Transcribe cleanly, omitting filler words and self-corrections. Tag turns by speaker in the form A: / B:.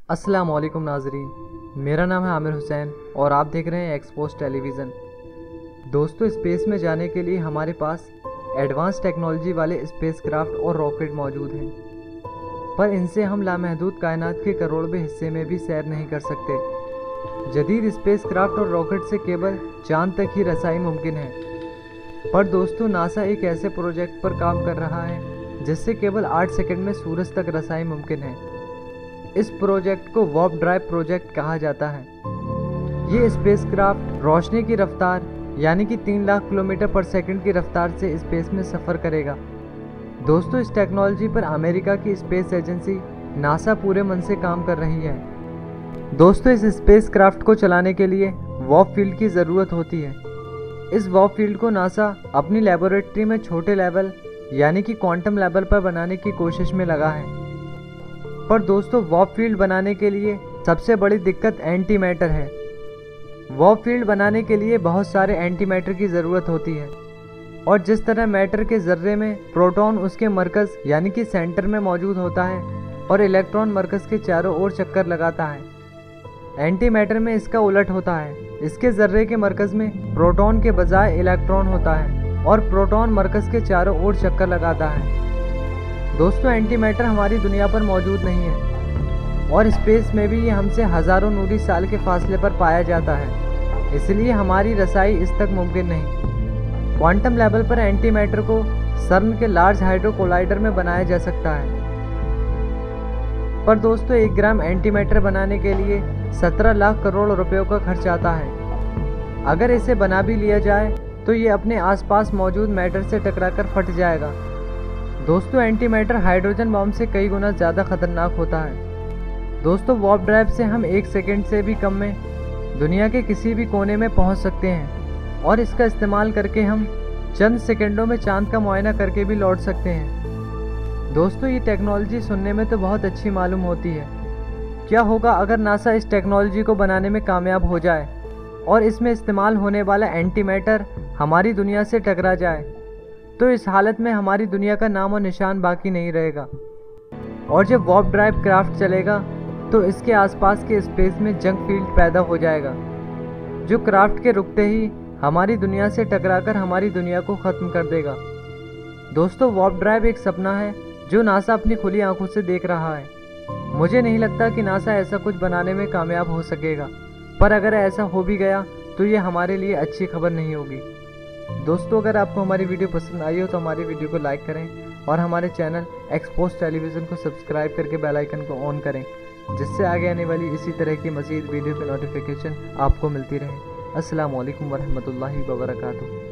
A: अस्सलाम वालेकुम नाजरीन, मेरा नाम है आमिर हुसैन और आप देख रहे हैं एक्सपोज टेलीविज़न। दोस्तों, स्पेस में जाने के लिए हमारे पास एडवांस टेक्नोलॉजी वाले स्पेसक्राफ्ट और रॉकेट मौजूद हैं, पर इनसे हम लामहदूद कायनात के करोड़वें हिस्से में भी सैर नहीं कर सकते। जदीद स्पेसक्राफ्ट और रॉकेट से केवल चांद तक ही रसाई मुमकिन है। पर दोस्तों, नासा एक ऐसे प्रोजेक्ट पर काम कर रहा है जिससे केवल 8 सेकंड में सूरज तक रसाई मुमकिन है। इस प्रोजेक्ट को वार्प ड्राइव प्रोजेक्ट कहा जाता है। ये स्पेसक्राफ्ट रोशनी की रफ्तार यानी कि 3 लाख किलोमीटर पर सेकंड की रफ्तार से स्पेस में सफ़र करेगा। दोस्तों, इस टेक्नोलॉजी पर अमेरिका की स्पेस एजेंसी नासा पूरे मन से काम कर रही है। दोस्तों, इस स्पेसक्राफ्ट को चलाने के लिए वार्प फील्ड की ज़रूरत होती है। इस वार्प फील्ड को नासा अपनी लेबोरेटरी में छोटे लेवल यानी कि क्वांटम लेवल पर बनाने की कोशिश में लगा है। पर दोस्तों, वार्प फील्ड बनाने के लिए सबसे बड़ी दिक्कत एंटी मैटर है। वार्प फील्ड बनाने के लिए बहुत सारे एंटी मैटर की ज़रूरत होती है, और जिस तरह मैटर के ज़र्रे में प्रोटॉन उसके मरकज़ यानी कि सेंटर में मौजूद होता है और इलेक्ट्रॉन मरकज़ के चारों ओर चक्कर लगाता है, एंटी मैटर में इसका उलट होता है। इसके ज़र्रे के मरकज़ में प्रोटॉन के बजाय इलेक्ट्रॉन होता है और प्रोटॉन मरकज़ के चारों ओर चक्कर लगाता है। दोस्तों, एंटी मैटर हमारी दुनिया पर मौजूद नहीं है और स्पेस में भी ये हमसे हज़ारों नूरी साल के फासले पर पाया जाता है, इसलिए हमारी रसाई इस तक मुमकिन नहीं। क्वांटम लेवल पर एंटी मैटर को सर्न के लार्ज हाइड्रो कोलाइडर में बनाया जा सकता है। पर दोस्तों, 1 ग्राम एंटी मैटर बनाने के लिए 17 लाख करोड़ रुपयों का खर्च आता है। अगर इसे बना भी लिया जाए तो ये अपने आसपास मौजूद मैटर से टकराकर फट जाएगा। दोस्तों, एंटी मैटर हाइड्रोजन बॉम्ब से कई गुना ज़्यादा खतरनाक होता है। दोस्तों, वार्प ड्राइव से हम 1 सेकंड से भी कम में दुनिया के किसी भी कोने में पहुंच सकते हैं और इसका इस्तेमाल करके हम चंद सेकंडों में चांद का मुआयना करके भी लौट सकते हैं। दोस्तों, ये टेक्नोलॉजी सुनने में तो बहुत अच्छी मालूम होती है। क्या होगा अगर नासा इस टेक्नोलॉजी को बनाने में कामयाब हो जाए और इसमें इस्तेमाल होने वाला एंटी मैटर हमारी दुनिया से टकरा जाए? तो इस हालत में हमारी दुनिया का नाम और निशान बाकी नहीं रहेगा। और जब वार्प ड्राइव क्राफ्ट चलेगा तो इसके आसपास के स्पेस में जंक फील्ड पैदा हो जाएगा, जो क्राफ्ट के रुकते ही हमारी दुनिया से टकराकर हमारी दुनिया को ख़त्म कर देगा। दोस्तों, वार्प ड्राइव एक सपना है जो नासा अपनी खुली आंखों से देख रहा है। मुझे नहीं लगता कि नासा ऐसा कुछ बनाने में कामयाब हो सकेगा, पर अगर ऐसा हो भी गया तो ये हमारे लिए अच्छी खबर नहीं होगी। दोस्तों, अगर आपको हमारी वीडियो पसंद आई हो तो हमारी वीडियो को लाइक करें और हमारे चैनल एक्सपोज टेलीविज़न को सब्सक्राइब करके बेल आइकन को ऑन करें, जिससे आगे आने वाली इसी तरह की मज़ीद वीडियो की नोटिफिकेशन आपको मिलती रहे। अस्सलाम वालेकुम वरहमतुल्लाहि वबरकातुहू।